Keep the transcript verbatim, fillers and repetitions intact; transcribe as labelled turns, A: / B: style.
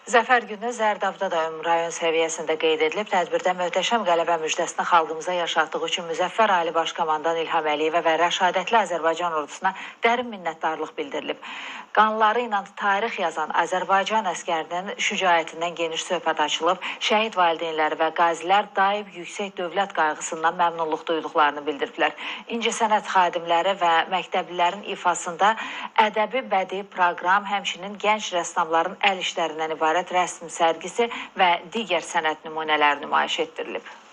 A: Zəfər günü Zərdabda da ümumi rayon səviyyəsində qeyd edilib. Tədbirdə möhtəşəm qələbə müjdəsini xalqımıza yaşatdığı üçün Müzəffər Ali Baş Komandan İlham Əliyevə və rəşadətli Azərbaycan ordusuna dərin minnətdarlıq bildirilib. Qanları ilə tarix yazan Azərbaycan əskərinin şücaətindən geniş söhbət açılıb. Şəhid valideynləri və qazilər daim yüksək dövlət qayğısından məmnunluq duyduqlarını bildiriblər. İncəsənət xadimləri və məktəblilərin ifasında ədəbi bədii proqram, həmçinin gənc rəssamların əl işlərindən ibarət rəsm sərgisi və digər sənət nümunələri nümayiş etdirilib.